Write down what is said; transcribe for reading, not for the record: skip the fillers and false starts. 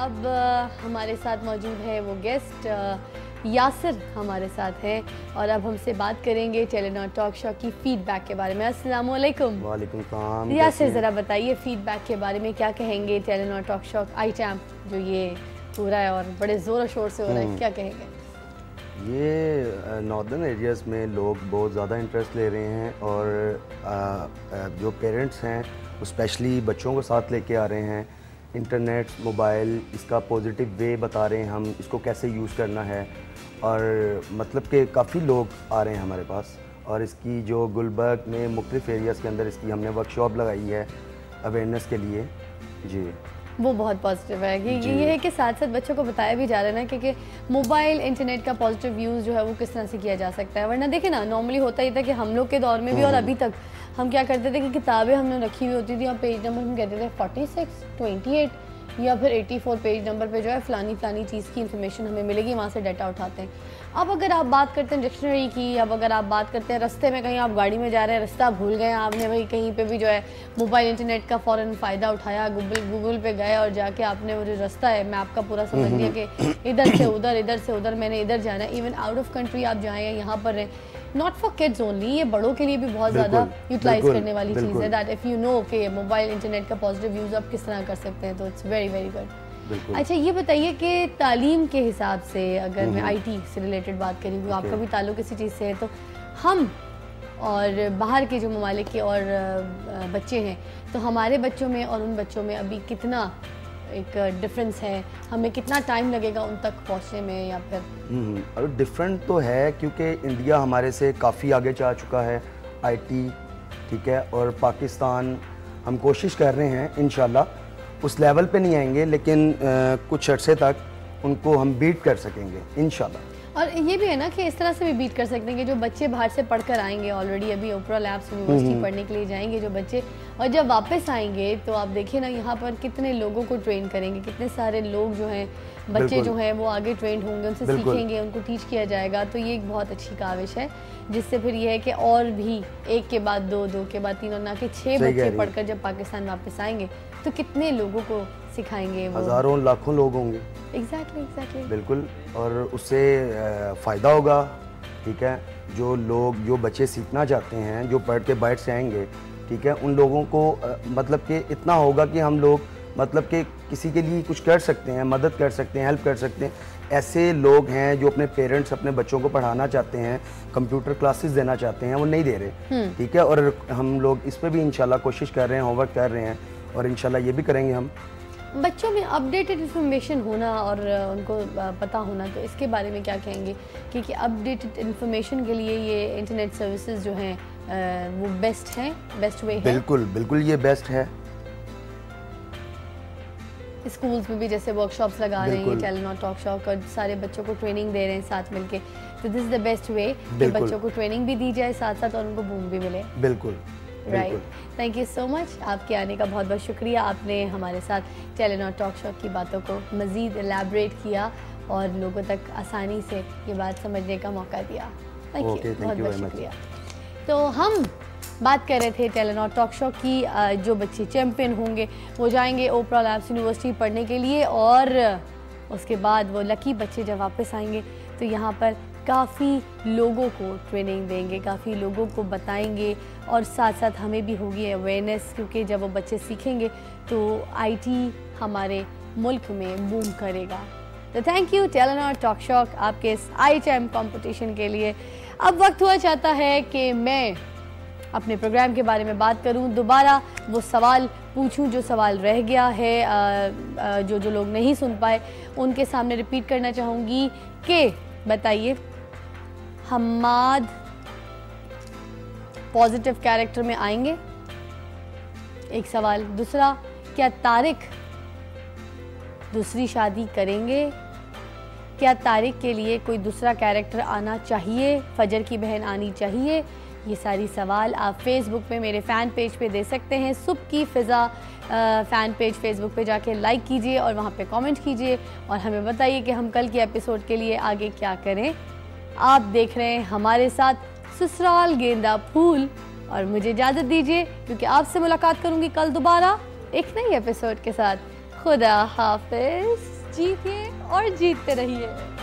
अब हमारे साथ मौजूद है वो गेस्ट यासिर हमारे साथ हैं और अब हमसे बात करेंगे टेलेनॉर टॉक शो की फीडबैक के बारे में। अस्सलाम वालेकुम। वालेकुम सलाम। यासिर ज़रा बताइए फीडबैक के बारे में, क्या कहेंगे टेलेनॉर टॉक शो आईटैम जो ये हो रहा है और बड़े ज़ोर शोर से हो रहा है, क्या कहेंगे? ये नॉर्दर्न एरियाज़ में लोग बहुत ज़्यादा इंटरेस्ट ले रहे हैं और जो पेरेंट्स हैं वो स्पेशली बच्चों को साथ लेके आ रहे हैं। इंटरनेट, मोबाइल, इसका पॉजिटिव वे बता रहे हैं, हम इसको कैसे यूज़ करना है और मतलब कि काफ़ी लोग आ रहे हैं हमारे पास। और इसकी जो गुलबर्ग में मुख्तलिफ एरियाज़ के अंदर इसकी हमने वर्कशॉप लगाई है अवेयरनेस के लिए जी। वो बहुत पॉजिटिव है कि ये है कि साथ साथ बच्चों को बताया भी जा रहा है ना कि मोबाइल इंटरनेट का पॉजिटिव यूज़ जो है वो किस तरह से किया जा सकता है। वरना देखे ना, नॉर्मली होता ही था कि हम लोग के दौर में भी और अभी तक हम क्या करते थे कि किताबें हमने रखी हुई होती थी और पेज नंबर हम कहते थे 46, 28 या फिर 84 पेज नंबर पे जो है फ़लानी चीज़ की इन्फॉर्मेशन हमें मिलेगी, वहाँ से डाटा उठाते हैं। अब अगर आप बात करते हैं डिक्शनरी की, अब अगर आप बात करते हैं रास्ते में कहीं आप गाड़ी में जा रहे हैं, रास्ता भूल गए आपने, भाई कहीं पे भी जो है मोबाइल इंटरनेट का फ़ौरन फ़ायदा उठाया, गूगल पे गए और जाके आपने वो जो रास्ता है मैप का पूरा समझ लिया कि इधर से उधर मैंने इधर जाना है। इवन आउट ऑफ कंट्री आप जाएँ या यहाँ पर रहें, नॉट फॉर किड्स ओनली, ये बड़ों के लिए भी बहुत ज़्यादा यूटिलाइज करने वाली चीज़ है। दैट इफ़ यू नो कि मोबाइल इंटरनेट का पॉजिटिव यूज़ आप किस तरह कर सकते हैं, तो इट्स वेरी वेरी गुड। अच्छा ये बताइए कि तालीम के हिसाब से अगर मैं आईटी से रिलेटेड बात करूँ, आपका भी ताल्लुक इसी चीज़ से है, तो हम और बाहर के जो ममालिक के और बच्चे हैं, तो हमारे बच्चों में और उन बच्चों में अभी कितना एक डिफरेंस है, हमें कितना टाइम लगेगा उन तक पहुंचने में? या फिर डिफरेंट तो है क्योंकि इंडिया हमारे से काफ़ी आगे जा चुका है आईटी, ठीक है, और पाकिस्तान हम कोशिश कर रहे हैं इंशाल्लाह उस लेवल पे नहीं आएंगे लेकिन कुछ अर्से तक उनको हम बीट कर सकेंगे इंशाल्लाह। और ये भी है ना कि इस तरह से भी बीट कर सकते हैं कि जो बच्चे बाहर से पढ़कर आएंगे, ऑलरेडी अभी ओपरा लैब्स यूनिवर्सिटी पढ़ने के लिए जाएंगे जो बच्चे, और जब वापस आएंगे तो आप देखिए ना यहाँ पर कितने लोगों को ट्रेन करेंगे, कितने सारे लोग जो हैं बच्चे जो हैं वो आगे ट्रेंड होंगे, उनसे सीखेंगे, उनको टीच किया जाएगा। तो ये एक बहुत अच्छी काविश है जिससे फिर ये है कि और भी एक के बाद दो, दो के बाद तीन और ना कि 6 बच्चे पढ़कर जब पाकिस्तान वापस आएंगे तो कितने लोगों को सिखाएंगे, वो हज़ारों लाखों लोग होंगे। एग्जैक्टली बिल्कुल, और उससे फ़ायदा होगा, ठीक है। जो बच्चे सीखना चाहते हैं, जो पढ़ के बाहर से आएंगे, ठीक है, उन लोगों को मतलब कि इतना होगा कि हम लोग मतलब कि किसी के लिए कुछ कर सकते हैं, मदद कर सकते हैं, हेल्प कर सकते हैं। ऐसे लोग हैं जो अपने पेरेंट्स अपने बच्चों को पढ़ाना चाहते हैं, कंप्यूटर क्लासेस देना चाहते हैं, वो नहीं दे रहे, ठीक है। और हम लोग इस पर भी इंशाल्लाह कोशिश कर रहे हैं, होमवर्क कर रहे हैं और इंशाल्लाह ये भी करेंगे हम। बच्चों में अपडेटेड इन्फॉर्मेशन होना और उनको पता होना, तो इसके बारे में क्या कहेंगे? क्योंकि अपडेटेड इन्फॉर्मेशन के लिए ये इंटरनेट सर्विसेज जो हैं वो बेस्ट हैं, बेस्ट वे है। बिल्कुल ये बेस्ट है। स्कूल्स में भी जैसे वर्कशॉप्स लगा रहे हैं टेलेनॉर टॉक शो और सारे बच्चों को ट्रेनिंग दे रहे हैं साथ मिलके, तो this is the best way कि बच्चों को ट्रेनिंग भी दी जाए साथ साथ और उनको बूम भी मिले। बिल्कुल right, thank you so much, आपके आने का बहुत बहुत शुक्रिया। आपने हमारे साथ टेलेनॉर टॉक शो की बातों को मज़ीद एलैबोरेट किया और लोगों तक आसानी से ये बात समझने का मौका दिया। थैंक यू, बहुत बहुत शुक्रिया। तो हम बात कर रहे थे टेलेनॉर टॉक शो की, जो बच्चे चैम्पियन होंगे वो जाएंगे ओपरा लैब्स यूनिवर्सिटी पढ़ने के लिए और उसके बाद वो लकी बच्चे जब वापस आएंगे तो यहाँ पर काफ़ी लोगों को ट्रेनिंग देंगे, काफ़ी लोगों को बताएंगे और साथ साथ हमें भी होगी अवेयरनेस, क्योंकि जब वो बच्चे सीखेंगे तो आईटी हमारे मुल्क में बूम करेगा। तो thank you Telenor talk show आपके इस IHM कंपटीशन के लिए। अब वक्त हुआ चाहता है कि मैं अपने प्रोग्राम के बारे में बात करूं, दोबारा वो सवाल पूछूं जो सवाल रह गया है, जो लोग नहीं सुन पाए उनके सामने रिपीट करना चाहूँगी कि बताइए हम्माद पॉजिटिव कैरेक्टर में आएंगे? एक सवाल। दूसरा, क्या तारिक दूसरी शादी करेंगे? क्या तारिक के लिए कोई दूसरा कैरेक्टर आना चाहिए? फजर की बहन आनी चाहिए? ये सारी सवाल आप फेसबुक पे मेरे फ़ैन पेज पे दे सकते हैं। सुबह की फ़िज़ा फ़ैन पेज फेसबुक पे जाके लाइक कीजिए और वहाँ पे कमेंट कीजिए और हमें बताइए कि हम कल के एपिसोड के लिए आगे क्या करें। आप देख रहे हैं हमारे साथ ससुराल गेंदा फूल और मुझे इजाज़त दीजिए क्योंकि आपसे मुलाकात करूँगी कल दोबारा एक नई एपिसोड के साथ। खुदा हाफिज। जीतिए और जीतते रहिए।